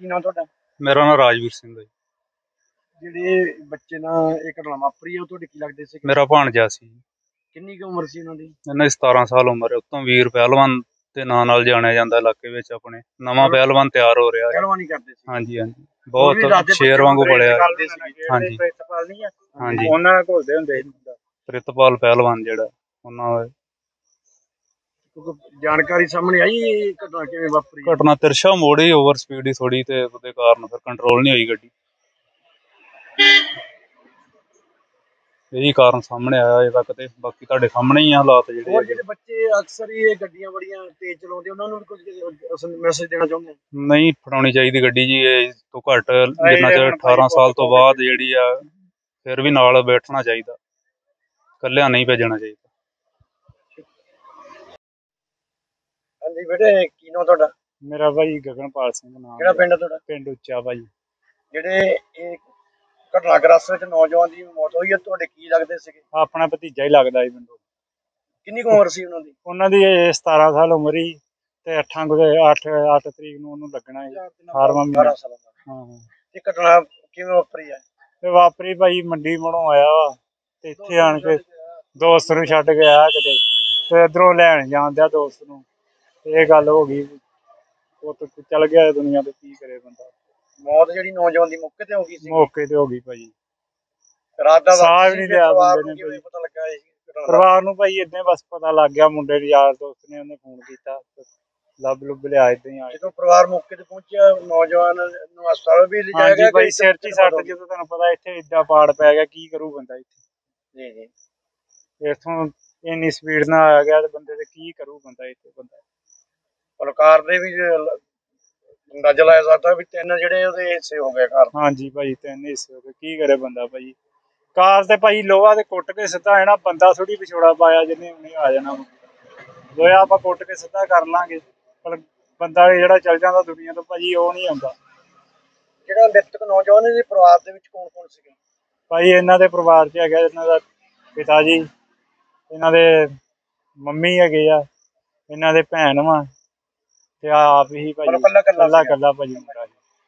ਕੀ ਨਾਮ ਤੁਹਾਡਾ? ਮੇਰਾ ਨਾਮ ਰਾਜਵੀਰ ਸਿੰਘ ਹੈ। ਜਿਹੜੇ ਬੱਚੇ ਨਾਲ ਇਹ ਘਟਨਾ ਵਾਪਰੀ ਉਹ ਤੁਹਾਡੇ ਕੀ ਲੱਗਦੇ ਸੀ? ਮੇਰਾ ਭਾਣਜਾ ਸੀ। ਕਿੰਨੀ ਕੁ ਉਮਰ ਸੀ ਉਹਨਾਂ ਦੀ? ਇਹਨਾਂ ਦੀ 17 ਸਾਲ ਉਮਰ ਹੈ। ਉੱਤੋਂ ਵੀਰ ਪਹਿਲਵਾਨ ਦੇ ਨਾਂ ਨਾਲ ਜਾਣਿਆ ਜਾਂਦਾ ਇਲਾਕੇ ਵਿੱਚ। ਆਪਣੇ ਨਵਾਂ ਪਹਿਲਵਾਨ ਤਿਆਰ ਹੋ ਰਿਹਾ ਹੈ। ਪਹਿਲਵਾਨੀ ਕਰਦੇ ਸੀ? ਹਾਂਜੀ ਹਾਂਜੀ, ਬਹੁਤ ਸ਼ੇਰ ਵਾਂਗੂ ਬੜਿਆ। ਹਾਂਜੀ ਹਾਂਜੀ, ਉਹਨਾਂ ਨਾਲ ਘੁਲਦੇ ਹੁੰਦੇ ਸੀ। ਪ੍ਰਿਤਪਾਲ ਪਹਿਲਵਾਨ ਜਿਹੜਾ ਉਹਨਾਂ ਜਾਣਕਾਰੀ ਸਾਹਮਣੇ ਆਈ ਘਟਨਾ ਕਿਵੇਂ ਵਾਪਰੀ? ਘਟਨਾ ਤਿਰਸ਼ਾ ਮੋੜੀ ਓਵਰ ਸਪੀਡ ਹੀ ਥੋੜੀ, ਤੇ ਉਹਦੇ ਕਾਰਨ ਫਿਰ ਕੰਟਰੋਲ ਨਹੀਂ ਹੋਈ ਗੱਡੀ। ਇਹੀ ਕਾਰਨ ਸਾਹਮਣੇ ਆਇਆ ਅਜੇ ਤੱਕ, ਤੇ ਬਾਕੀ ਤੁਹਾਡੇ ਸਾਹਮਣੇ ਹੀ ਆ ਹਾਲਾਤ ਜਿਹੜੇ। ਜਿਹੜੇ ਬੱਚੇ ਅਕਸਰ ਹੀ ਇਹ ਗੱਡੀਆਂ ਬੜੀਆਂ ਤੇਜ਼ ਚਲਾਉਂਦੇ ਉਹਨਾਂ ਨੂੰ ਵੀ ਕੁਝ ਮੈਸੇਜ ਦੇਣਾ ਚਾਹੁੰਦੇ? ਨਹੀਂ ਫੜਾਉਣੀ ਚਾਹੀਦੀ ਗੱਡੀ ਜੀ ਇਹ ਤੋਂ ਘੱਟ, ਜਿੰਨਾ ਚਿਰ 18 ਸਾਲ ਤੋਂ ਬਾਅਦ ਜਿਹੜੀ ਆ ਫਿਰ ਵੀ ਨਾਲ ਬੈਠਣਾ ਚਾਹੀਦਾ, ਇਕੱਲਿਆਂ ਨਹੀਂ ਭੇਜਣਾ ਚਾਹੀਦਾ। ਹਾਂਜੀ ਬੇਟੇ, ਕੀ ਨਾਮ ਤੁਹਾਡਾ? ਮੇਰਾ ਭਾਈ ਗਗਨਪਾਲ ਸਿੰਘ ਨਾਮ। ਕਿਹੜਾ ਪਿੰਡ ਤੁਹਾਡਾ? ਪਿੰਡ ਉੱਚਾ ਭਾਈ। ਜਿਹੜੇ ਇਹ ਘਟਨਾਗ੍ਰਸਤ ਵਿੱਚ ਨੌਜਵਾਨ ਦੀ ਮੌਤ ਹੋਈ ਹੈ, ਤੁਹਾਡੇ ਕੀ ਲੱਗਦੇ ਸੀਗੇ? ਆਪਣਾ ਭਤੀਜਾ ਹੀ ਲੱਗਦਾ ਸੀ ਮੈਨੂੰ। ਕਿੰਨੀ ਕੁ ਉਮਰ ਸੀ ਉਹਨਾਂ ਦੀ? ਉਹਨਾਂ ਦੀ 17 ਸਾਲ ਉਮਰ ਹੀ, ਤੇ 8 ਤਰੀਕ ਨੂੰ ਉਹਨੂੰ ਲੱਗਣਾ ਸੀ 18ਵਾਂ ਮਹੀਨਾ। ਹਾਂ, ਇਹ ਘਟਨਾ ਕਿਵੇਂ ਵਾਪਰੀ ਹੈ? ਤੇ ਵਾਪਰੀ ਭਾਈ ਮੰਡੀ ਮੋੜੋਂ ਆਇਆ ਵਾ, ਤੇ ਇੱਥੇ ਆਣ ਕੇ ਦੋਸਤ ਨੂੰ ਛੱਡ ਕੇ ਆਇਆ ਕਿਤੇ, ਤੇ ਇੱਧਰੋਂ ਲੈਣ ਜਾਂਦਿਆ ਦੋਸਤ ਨੂੰ ਇਹ ਗੱਲ ਹੋ ਗਈ। ਉਹ ਤਾਂ ਚੱਲ ਗਿਆ ਦੁਨੀਆ ਤੇ, ਕੀ ਕਰੇ ਬੰਦਾ। ਮੌਤ ਜਿਹੜੀ ਨੌਜਵਾਨ ਦੀ ਮੌਕੇ ਤੇ ਹੋ ਗਈ ਸੀ? ਮੌਕੇ ਤੇ ਹੋ ਗਈ ਭਾਜੀ। ਰਾਤ ਦਾ ਸਾਹ ਵੀ ਨਹੀਂ ਲਿਆ ਬੰਦੇ ਨੇ। ਕਿਵੇਂ ਪਤਾ ਲੱਗਾ ਇਹ? ਪਰਿਵਾਰ ਨੂੰ ਭਾਈ ਏਦਾਂ ਬਸ ਪਤਾ ਲੱਗ ਗਿਆ, ਮੁੰਡੇ ਦੇ ਯਾਰ ਦੋਸਤ ਨੇ ਉਹਨੇ ਫੋਨ ਕੀਤਾ, ਲੱਭ ਲੁੱਭ ਲਿਆ ਏਦਾਂ ਹੀ ਆ। ਜਦੋਂ ਪਰਿਵਾਰ ਮੌਕੇ ਤੇ ਪਹੁੰਚਿਆ, ਨੌਜਵਾਨ ਨੂੰ ਹਸਪਤਾਲ ਵੀ ਲਿਜਾਇਆ ਗਿਆ? ਭਾਈ ਸਿਰ 'ਚ ਹੀ ਸੱਟ, ਜਦੋਂ ਤੁਹਾਨੂੰ ਪਤਾ ਇੱਥੇ ਏਦਾਂ ਪਾੜ ਪੈ ਗਿਆ, ਕੀ ਕਰੂ ਬੰਦਾ ਇੱਥੇ। ਜੀ ਜੀ, ਇੱਥੋਂ ਇੰਨੀ ਸਪੀਡ ਨਾਲ ਆ ਗਿਆ ਤੇ ਬੰਦੇ ਤੇ ਕੀ ਕਰੂ ਬੰਦਾ ਇੱਥੇ। ਬੰਦਾ ਕਾਰ ਦੇ ਵੀ ਅੰਦਾਜ਼ਾ ਲਾਇਆ ਸਕਦਾ ਵੀ 3 ਜਿਹੜੇ ਉਹਦੇ ਹਿੱਸੇ ਹੋ ਗਏ ਕਾਰ। ਹਾਂਜੀ ਭਾਈ 3 ਹਿੱਸੇ ਹੋ ਗਏ, ਕੀ ਕਰੇ ਬੰਦਾ ਭਾਈ। ਕਾਰ ਤੇ ਭਾਈ ਲੋਹਾ ਤੇ ਕੁੱਟ ਕੇ ਸਿੱਧਾ ਆਣਾ, ਬੰਦਾ ਥੋੜੀ ਵਿਛੋੜਾ ਪਾਇਆ ਜਿਹਨੇ ਉਹਨੇ ਆ ਜਾਣਾ। ਲੋਹਾ ਆਪਾਂ ਕੁੱਟ ਕੇ ਸਿੱਧਾ ਕਰ ਲਾਂਗੇ, ਪਰ ਬੰਦਾ ਜਿਹੜਾ ਚੱਲ ਜਾਂਦਾ ਦੁਨੀਆ ਤੋਂ ਭਾਜੀ ਉਹ ਨਹੀਂ ਆਉਂਦਾ। ਜਿਹੜਾ ਮ੍ਰਿਤਕ ਨੌਜਵਾਨ ਦੇ ਪਰਿਵਾਰ ਦੇ ਵਿੱਚ ਕੌਣ ਕੌਣ ਸੀਗੇ? ਭਾਈ ਇਹਨਾਂ ਦੇ ਪਰਿਵਾਰ 'ਚ ਹੈਗਾ ਇਹਨਾਂ ਦਾ ਪਿਤਾ ਜੀ, ਇਹਨਾਂ ਦੇ ਮੰਮੀ ਹੈਗੇ ਆ, ਇਹਨਾਂ ਦੇ ਭੈਣ ਵਾ, ਤੇ ਆਪ ਹੀ ਭਾਜੀ ਕੱਲਾ ਭਾਜੀ ਮੁੰਡਾ ਜੀ।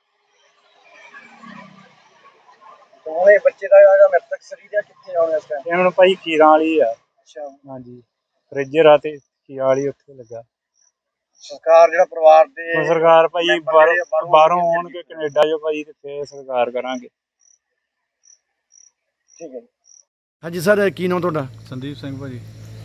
ਦੋਵੇਂ ਬੱਚੇ ਦਾ ਜਿਹੜਾ ਮ੍ਰਿਤਕ ਸਰੀਰ ਆ ਕਿੱਥੇ ਆਉਣਾ ਇਸ ਟਾਈਮ? ਇਹ ਹੁਣ ਭਾਈ ਖੀਰਾਂ ਵਾਲੀ ਆ। ਅੱਛਾ, ਹਾਂਜੀ, ਫ੍ਰਿਜਰ ਆ ਤੇ ਖੀਰਾਂ ਵਾਲੀ ਉੱਥੇ ਲੱਗਾ। ਸਰਕਾਰ ਜਿਹੜਾ ਪਰਿਵਾਰ ਦੇ ਸਰਕਾਰ ਭਾਈ ਬਾਹਰੋਂ ਆਉਣਗੇ ਕੈਨੇਡਾ ਜੋ ਭਾਈ, ਤੇ ਫੇਰ ਸਰਕਾਰ ਕਰਾਂਗੇ। ਠੀਕ ਹੈ। ਹਾਂਜੀ ਸਰ, ਕੀ ਨਾਮ ਤੁਹਾਡਾ? ਸੰਦੀਪ ਸਿੰਘ ਭਾਜੀ।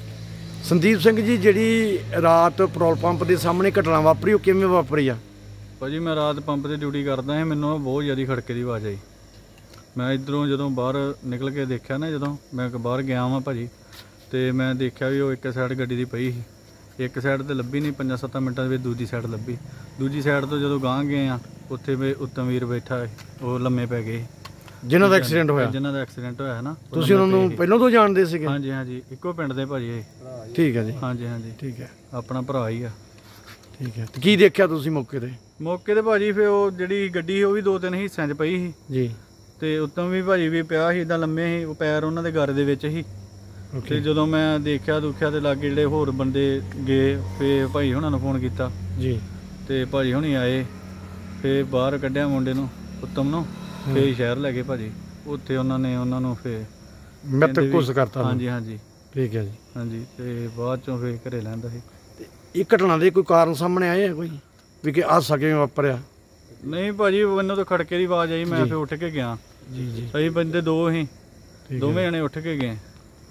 ਸੰਦੀਪ ਸਿੰਘ ਜੀ, ਜਿਹੜੀ ਰਾਤ ਪੈਟਰੋਲ ਪੰਪ ਦੇ ਸਾਹਮਣੇ ਘਟਨਾ ਵਾਪਰੀ ਉਹ ਕਿਵੇਂ ਵਾਪਰੀ ਆ? ਭਾਜੀ ਮੈਂ ਰਾਤ ਪੰਪ 'ਤੇ ਡਿਊਟੀ ਕਰਦਾ ਸੀ, ਮੈਨੂੰ ਬਹੁਤ ਜ਼ਿਆਦਾ ਖੜਕੇ ਦੀ ਆਵਾਜ਼ ਆਈ। ਮੈਂ ਇੱਧਰੋਂ ਜਦੋਂ ਬਾਹਰ ਨਿਕਲ ਕੇ ਦੇਖਿਆ ਨਾ, ਜਦੋਂ ਮੈਂ ਬਾਹਰ ਗਿਆ ਵਾਂ ਭਾਜੀ, ਤੇ ਮੈਂ ਦੇਖਿਆ ਵੀ ਉਹ ਇੱਕ ਸਾਈਡ ਗੱਡੀ ਦੀ ਪਈ ਸੀ। ਇੱਕ ਸਾਈਡ ਤੇ ਲੱਭੀ ਨਹੀਂ, 5-7 ਮਿੰਟਾਂ ਦੇ ਵਿੱਚ ਦੂਜੀ ਸਾਈਡ ਲੱਭੀ। ਦੂਜੀ ਸਾਈਡ ਤੋਂ ਜਦੋਂ ਗਾਂਹ ਗਏ ਆ, ਉੱਥੇ ਵੀ ਉੱਤਮ ਵੀਰ ਬੈਠਾ, ਉਹ ਲੰਮੇ ਪੈ ਗਏ ਜਿਨ੍ਹਾਂ ਦਾ ਐਕਸੀਡੈਂਟ ਹੋਇਆ। ਜਿਨ੍ਹਾਂ ਦਾ ਐਕਸੀਡੈਂਟ ਹੋਇਆ ਨਾ। ਤੁਸੀਂ ਉਹਨਾਂ ਨੂੰ ਪਹਿਲਾਂ ਤੋਂ ਜਾਣਦੇ ਸੀਗੇ? ਹਾਂਜੀ ਹਾਂਜੀ, ਇੱਕੋ ਪਿੰਡ ਦੇ ਭਾਜੀ ਇਹ। ਠੀਕ ਹੈ ਜੀ। ਹਾਂਜੀ ਹਾਂਜੀ, ਠੀਕ ਹੈ, ਆਪਣਾ ਭਰਾ ਹੀ ਆ। ਠੀਕ ਹੈ। ਕੀ ਦੇਖਿਆ ਤੁਸੀਂ ਮੌਕੇ ਤੇ? ਮੌਕੇ ਤੇ ਭਾਜੀ ਫਿਰ ਉਹ ਜਿਹੜੀ ਗੱਡੀ ਸੀ ਉਹ ਵੀ 2-3 ਹਿੱਸਿਆਂ 'ਚ ਪਈ ਸੀ ਜੀ, ਤੇ ਉੱਤੋਂ ਵੀ ਭਾਜੀ ਵੀ ਪਿਆ ਸੀ, ਇੱਦਾਂ ਲੰਮੇ ਸੀ, ਉਹ ਪੈਰ ਉਹਨਾਂ ਦੇ ਗਰ ਦੇ ਵਿੱਚ ਸੀ। ਤੇ ਜਦੋਂ ਮੈਂ ਦੇਖਿਆ ਦੁਖਿਆ ਤੇ ਲਾਗੇ ਜਿਹੜੇ ਹੋਰ ਬੰਦੇ ਗਏ, ਫੇਰ ਭਾਈ ਹੁਣਾਂ ਨੂੰ ਫੋਨ ਕੀਤਾ ਜੀ, ਤੇ ਭਾਜੀ ਹੁਣੀ ਆਏ, ਫੇਰ ਬਾਹਰ ਕੱਢਿਆ ਮੁੰਡੇ ਨੂੰ, ਉੱਤਮ ਨੂੰ, ਫੇਰ ਸ਼ਹਿਰ ਲੈ ਗਏ ਭਾਜੀ। ਉੱਥੇ ਉਹਨਾਂ ਨੂੰ ਫੇਰ ਮ੍ਰਿਤਕ ਘੋਸ਼ਿਤ ਕਰਤਾ? ਹਾਂਜੀ ਹਾਂਜੀ, ਠੀਕ ਹੈ ਜੀ। ਹਾਂਜੀ, ਤੇ ਬਾਅਦ ਚੋਂ ਫੇਰ ਘਰੇ ਲੈਂਦਾ ਸੀ। ਇਹ ਘਟਨਾ ਦੇ ਕੋਈ ਕਾਰਨ ਸਾਹਮਣੇ ਆਏ ਆ ਕੋਈ ਵੀ ਕਿ ਹਾਦਸਾ ਕਿਵੇਂ ਵਾਪਰਿਆ? ਨਹੀਂ ਭਾਜੀ, ਮੈਨੂੰ ਤਾਂ ਖੜਕੇ ਦੀ ਆਵਾਜ਼ ਆਈ, ਮੈਂ ਫੇਰ ਉੱਠ ਕੇ ਗਿਆ। ਜੀ ਜੀ, ਅਸੀਂ ਬੰਦੇ 2 ਸੀ, ਦੋਵੇਂ ਜਣੇ ਉੱਠ ਕੇ ਗਏ,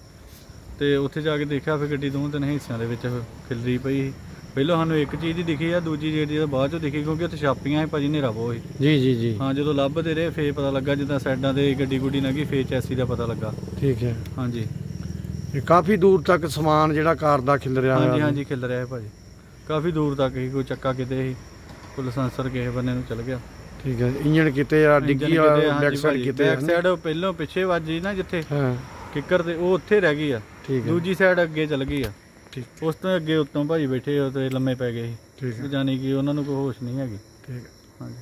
ਤੇ ਉੱਥੇ ਜਾ ਕੇ ਦੇਖਿਆ ਫਿਰ ਗੱਡੀ 2-3 ਹਿੱਸਿਆਂ ਦੇ ਵਿੱਚ ਖਿਲਰੀ ਪਈ ਸੀ। ਪਹਿਲਾਂ ਸਾਨੂੰ ਇੱਕ ਚੀਜ਼ ਹੀ ਦਿਖੀ ਆ, ਦੂਜੀ ਜਿਹੜੀ ਬਾਅਦ 'ਚੋਂ ਦਿਖੀ, ਕਿਉਂਕਿ ਉੱਥੇ ਛਾਪੀਆਂ ਸੀ ਭਾਜੀ, ਹਨੇਰਾ ਬਹੁਤ ਸੀ। ਜੀ ਜੀ ਜੀ, ਹਾਂ। ਜਦੋਂ ਲੱਭਦੇ ਰਹੇ ਫੇਰ ਪਤਾ ਲੱਗਾ, ਜਿੱਦਾਂ ਸਾਈਡਾਂ 'ਤੇ ਗੱਡੀ ਗੁੱਡੀ ਲੰਘੀ, ਫੇਰ ਚੈਸੀ ਦਾ ਪਤਾ ਲੱਗਾ। ਠੀਕ ਹੈ। ਹਾਂਜੀ, ਕਾਫੀ ਦੂਰ ਤੱਕ ਸਮਾਨ ਜਿਹੜਾ ਕਾਰ ਦਾ ਖਿਲ ਰਿਹਾ? ਹਾਂਜੀ ਹਾਂਜੀ, ਖਿਲ ਰਿਹਾ ਭਾਜੀ, ਕਾਫੀ ਦੂਰ ਤੱਕ ਹੀ। ਕੋਈ ਚੱਕਾ ਕਿਤੇ ਸੀ, ਕੋਈ ਲਾਇਸੈਂਸਰ ਕਿਸੇ ਬੰਨੇ ਨੂੰ ਚਲ ਗਿਆ। ਠੀਕ ਹੈ। ਇੰਜਣ ਕਿਤੇ ਆ ਡਿੱਗੀ ਆ, ਬੈਕ ਸਾਈਡ ਕਿਤੇ? ਬੈਕ ਸਾਈਡ ਪਹਿਲੋਂ ਪਿੱਛੇ ਵੱਜੀ ਨਾ ਜਿੱਥੇ ਕਿੱਕਰ ਤੇ, ਉਹ ਉੱਥੇ ਰਹਿ ਗਈ ਆ। ਠੀਕ ਹੈ। ਦੂਜੀ ਸਾਈਡ ਅੱਗੇ ਚਲ ਗਈ ਆ। ਠੀਕ। ਉਸ ਤੋਂ ਅੱਗੇ ਉੱਤੋਂ ਭਾਜੀ ਬੈਠੇ ਤੇ ਲੰਮੇ ਪੈ ਗਏ ਸੀ। ਠੀਕ ਹੈ। ਜਾਨੀ ਕਿ ਉਹਨਾਂ ਨੂੰ ਕੋਈ ਹੋਸ਼ ਨਹੀਂ ਹੈਗੀ। ਠੀਕ ਹੈ। ਹਾਂਜੀ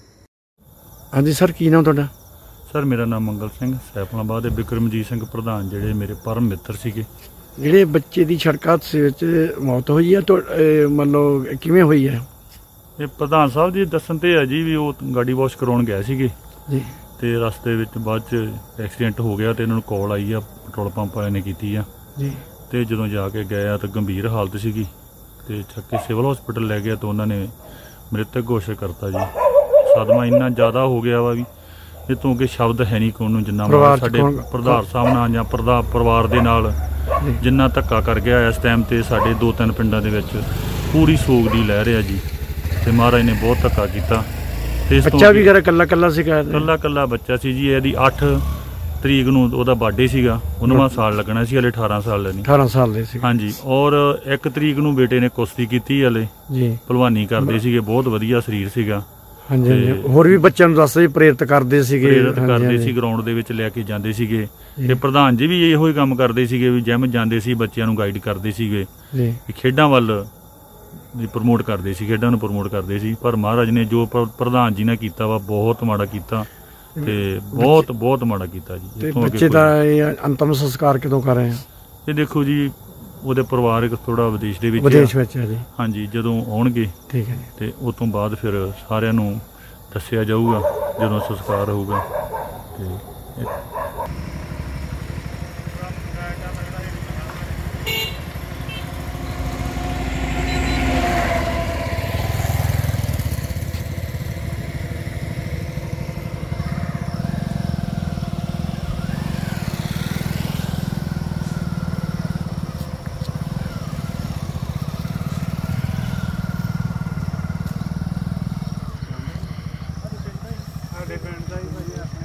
ਹਾਂਜੀ ਸਰ, ਕੀ ਨਾਮ ਤੁਹਾਡਾ? ਸਰ ਮੇਰਾ ਨਾਮ ਮੰਗਲ ਸਿੰਘ, ਸੈਫਲਾਬਾਦ ਦੇ ਬਿਕਰਮਜੀਤ ਸਿੰਘ ਪ੍ਰਧਾਨ ਜਿਹੜੇ ਮੇਰੇ ਪਰਮ ਮਿੱਤਰ ਸੀਗੇ। ਜਿਹੜੇ ਬੱਚੇ ਦੀ ਸੜਕ ਹਾਦਸੇ ਵਿੱਚ ਮੌਤ ਹੋਈ ਆ, ਮਤਲਬ ਕਿਵੇਂ ਹੋਈ ਹੈ? ਇਹ ਪ੍ਰਧਾਨ ਸਾਹਿਬ ਜੀ ਦੱਸਣ ਤੇ ਹੈ ਜੀ ਵੀ ਉਹ ਗਾਡੀ ਵਾਸ਼ ਕਰਾਉਣ ਗਏ ਸੀਗੇ ਜੀ ਤੇ ਰਸਤੇ ਵਿੱਚ ਬਾਅਦ ਚ ਐਕਸੀਡੈਂਟ ਹੋ ਗਿਆ ਤੇ ਇਹਨਾਂ ਨੂੰ ਕਾਲ ਆਈ ਆ, ਪੈਟਰੋਲ ਪੰਪ ਵਾਲਿਆਂ ਨੇ ਕੀਤੀ ਆ ਜੀ। ਤੇ ਜਦੋਂ ਜਾ ਕੇ ਗਏ ਆ ਤਾਂ ਗੰਭੀਰ ਹਾਲਤ ਸੀਗੀ ਤੇ ਚੱਕ ਕੇ ਸਿਵਲ ਹਸਪੀਟਲ ਲੈ ਗਿਆ ਤਾਂ ਉਹਨਾਂ ਨੇ ਮ੍ਰਿਤਕ ਘੋਸ਼ਿਤ ਕਰਤਾ ਜੀ। ਸਦਮਾ ਇੰਨਾ ਜ਼ਿਆਦਾ ਹੋ ਗਿਆ ਵਾ ਵੀ ਇਹ ਤੋਂ ਅੱਗੇ ਸ਼ਬਦ ਹੈ ਨਹੀਂ ਕੋਈ ਨੂੰ, ਜਿੰਨਾ ਸਾਡੇ ਪ੍ਰਧਾਨ ਸਾਹਿਬ ਨਾਲ ਜਾਂ ਪਰਿਵਾਰ ਦੇ ਨਾਲ ਜਿੰਨਾ ਧੱਕਾ ਕਰ ਗਿਆ ਇਸ ਟਾਈਮ ਤੇ ਸਾਡੇ 2-3 ਪਿੰਡਾਂ ਦੇ ਵਿੱਚ ਪੂਰੀ ਸੋਗ ਦੀ ਲਹਿਰ ਆ ਜੀ। ਤੇ ਮਹਾਰਾਜ ਨੇ ਬਹੁਤ ਧੱਕਾ ਕੀਤਾ। ਤੇ ਇਸ ਤੋਂ ਬੱਚਾ ਵੀ ਘਰ ਕੱਲਾ ਸੀਗਾ? ਕੱਲਾ ਬੱਚਾ ਸੀ ਜੀ। ਇਹਦੀ 8 ਤਰੀਕ ਨੂੰ ਉਹਦਾ ਬਰਥਡੇ ਸੀਗਾ, 19ਵਾਂ ਸਾਲ ਲੱਗਣਾ ਸੀ, ਹਲੇ 18 ਸਾਲ ਲੈਣੀ। 18 ਸਾਲ ਦੇ ਸੀ ਹਾਂਜੀ। ਔਰ 1 ਤਰੀਕ ਨੂੰ ਬੇਟੇ ਨੇ ਕੁਸ਼ਤੀ ਕੀਤੀ ਹਲੇ ਜੀ, ਭਲਵਾਨੀ ਕਰਦੇ ਸੀਗੇ, ਬਹੁਤ ਵਧੀਆ ਸਰੀਰ ਸੀਗਾ। ਹਾਂਜੀ ਹਾਂਜੀ। ਹੋਰ ਵੀ ਬੱਚਿਆਂ ਨੂੰ ਦੱਸਦੇ ਪ੍ਰੇਰਿਤ ਕਰਦੇ ਸੀਗੇ? ਪ੍ਰੇਰਿਤ ਕਰਦੇ ਸੀ, ਗਰਾਊਂਡ ਦੇ ਵਿੱਚ ਲੈ ਕੇ ਜਾਂਦੇ ਸੀਗੇ। ਤੇ ਪ੍ਰਧਾਨ ਜੀ ਵੀ ਇਹੋ ਹੀ ਕੰਮ ਕਰਦੇ ਸੀਗੇ ਵੀ ਜਿਮ ਜਾਂਦੇ ਸੀ, ਬੱਚਿਆਂ ਨੂੰ ਗਾਈਡ ਕਰਦੇ ਸੀਗੇ ਜੀ, ਖੇਡਾਂ ਵੱਲ ਪ੍ਰਮੋਟ ਕਰਦੇ ਸੀ, ਖੇਡਾਂ ਨੂੰ ਪ੍ਰਮੋਟ ਕਰਦੇ ਸੀ। ਪਰ ਮਹਾਰਾਜ ਨੇ ਜੋ ਪ੍ਰਧਾਨ ਜੀ ਨੇ ਕੀਤਾ ਵਾ ਬਹੁਤ ਮਾੜਾ ਕੀਤਾ ਤੇ ਬਹੁਤ ਮਾੜਾ ਕੀਤਾ ਜੀ। ਤੇ ਬੱਚੇ ਦਾ ਇਹ ਅੰਤਮ ਸੰਸਕਾਰ ਕਦੋਂ ਕਰ ਰਹੇ ਆ? ਇਹ ਦੇਖੋ ਜੀ ਉਹਦੇ ਪਰਿਵਾਰ ਥੋੜਾ ਵਿਦੇਸ਼ ਦੇ ਵਿੱਚ ਹੈ ਜੀ। ਹਾਂਜੀ, ਜਦੋਂ ਆਉਣਗੇ ਠੀਕ ਹੈ ਜੀ, ਤੇ ਉਸ ਤੋਂ ਬਾਅਦ ਫਿਰ ਸਾਰਿਆਂ ਨੂੰ ਦੱਸਿਆ ਜਾਊਗਾ ਜਦੋਂ ਸੰਸਕਾਰ ਹੋਊਗਾ। ਤੇ ਸਾਡੇ ਪਿੰਡ ਦਾ ਹੀ ਭਾਜੀ ਆਪਣੇ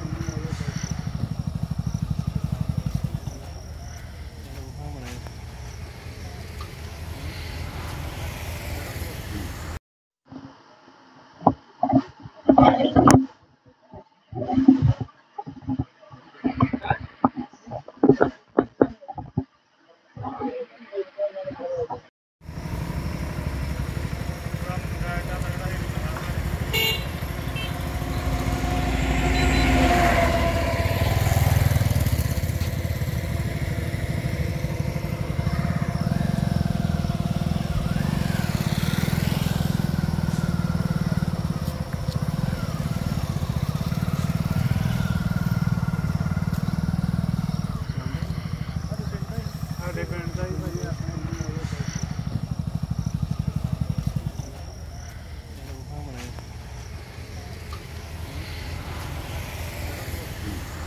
ਪਿੰਡ ਦਾ ਹੀ ਭਾਜੀ ਆਪਣੇ